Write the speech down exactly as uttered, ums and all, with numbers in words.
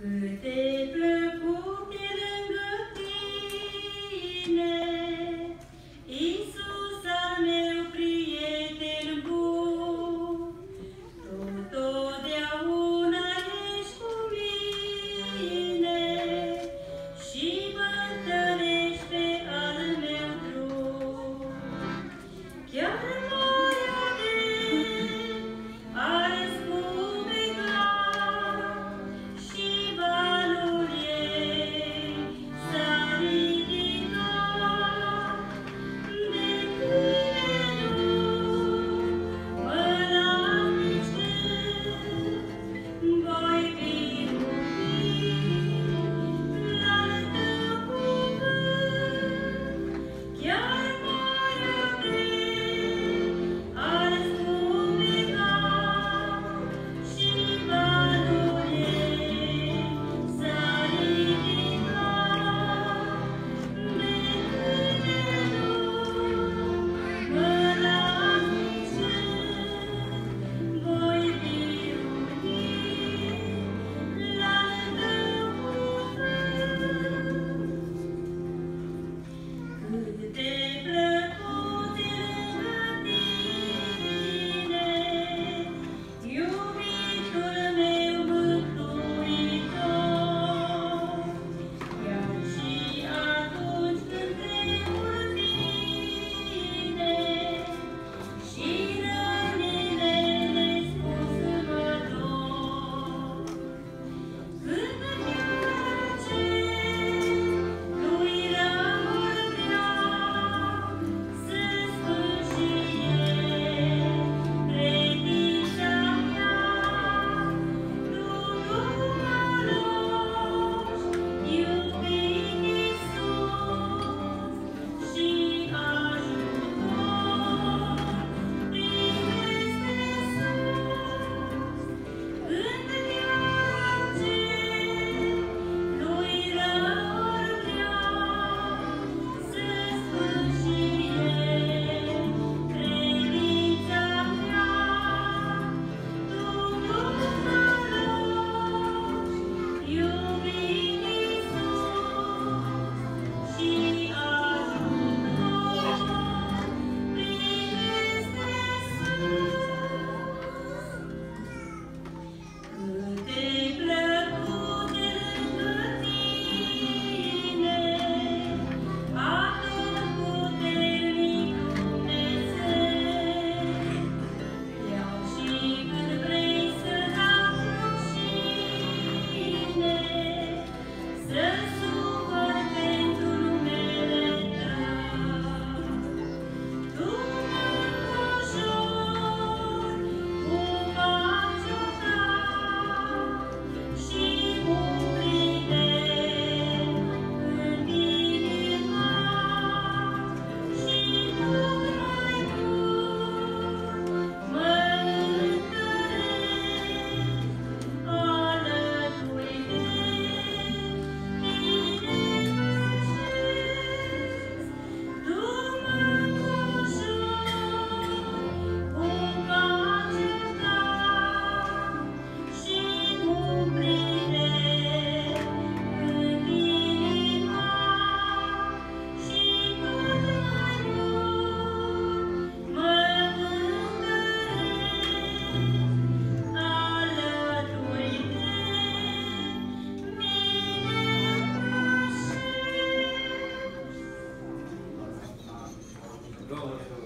Câte plăcut e lângă tine, Iisus al meu prieten bun, Tu totdeauna ești cu mine și mă întărești pe al meu drum. Chiar marea de are spumega și valul ei s-a ridicat. De tine nu mă las nici când voi birui la tău cuvânt. Chiar marea de are spumega și valul ei s-a ridicat. De tine nu mă las nici când voi birui la tău cuvânt. Câte plăcut e lângă tine, iubitul meu mântuitor, iar și atunci când tremur vine și rănile nespus mă dor. Când în viață lui rămân vreau să spun și eu credința mea. Tu nu mă lași, iubit Iisus, și ajutor primesc de sus. Când în viață lui rămân vreau să spun și eu credința mea. Tu nu mă lași, iubit Iisus, și ajutor primesc de sus. Câte plăcut e lângă tine, atotputernic Dumnezeu, iar și când vrei să dau rușine, să sufăr pentru numele Tău. Tu mă înconjori cu pacea Ta și umpli de în inima și tot mai mult mă întărești alături de tine mă așez. Tu mă înconjori cu pacea Ta și umpli de în inima și tot mai mult mă întărești alături de mine mă așez.